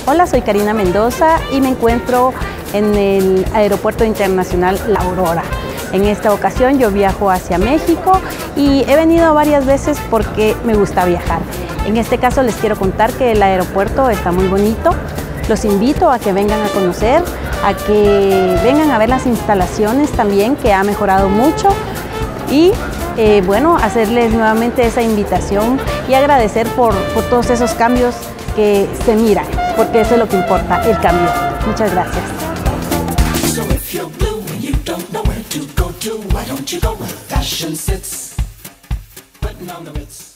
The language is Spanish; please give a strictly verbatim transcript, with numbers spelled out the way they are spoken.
Hola, soy Karina Mendoza y me encuentro en el Aeropuerto Internacional La Aurora. En esta ocasión yo viajo hacia México y he venido varias veces porque me gusta viajar. En este caso les quiero contar que el aeropuerto está muy bonito. Los invito a que vengan a conocer, a que vengan a ver las instalaciones también, que ha mejorado mucho. Y eh, bueno, hacerles nuevamente esa invitación y agradecer por, por todos esos cambios que se miran, porque eso es lo que importa, el cambio. Muchas gracias. So if you're blue and you don't know where to go to, why don't you go where fashion sits, putting on the Ritz.